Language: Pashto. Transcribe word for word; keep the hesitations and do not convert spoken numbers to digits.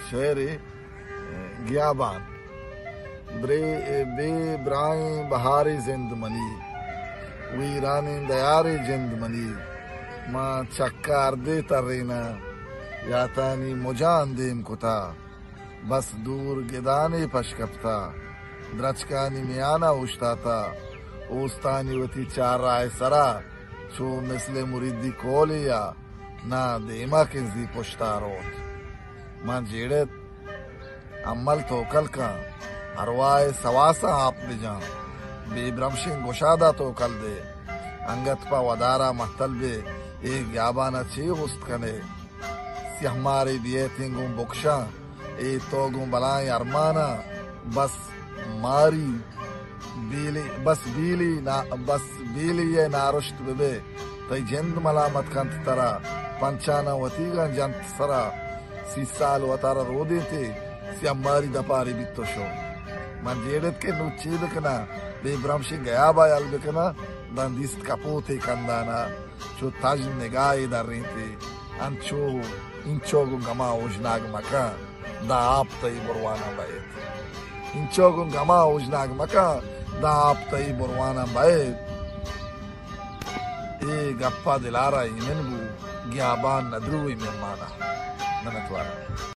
شعر گیابان بے برائیں بہاری زند منی ویرانی دیاری جند منی ماں چکار دے ترینا یا تانی مجان دیم کتا بس دور گدانی پشکپتا درچکانی میانا اوشتاتا اوستانی وتی چار رائے سرا چو مثل مریدی کولیا نا دیما کنزی پشتا روت ماں جیڑت عمل تو کل کا اروائے سواسا آپ دے جان بے برمشن گشادہ تو کل دے انگت پا ودارا محتل بے ایک یابانا چی غست کنے سی ہماری بیتیں گوں بکشاں اے تو گوں بلائیں ارمانا بس ماری بیلی بس بیلی نا بس بیلی یہ نارشت ببے تی جند ملامت کنت ترا پنچانا وطیگا جنت سرا سی سال وطارا رو دیتے سی ہماری دپاری بیتو شو من جیڑت کے نو چید کنا بے برمشی گیا بائی البکنا دن دیست کپوتے کندانا چو تاج نگاہی در رہی تھی انچو انچو گو گما اوجناگ مکا دا آپ تایی بروانا بائیت انچو گو گما اوجناگ مکا دا آپ تایی بروانا بائیت اے گپا دلارا ایمن بو گیابان ندروی مہمانا منتوانا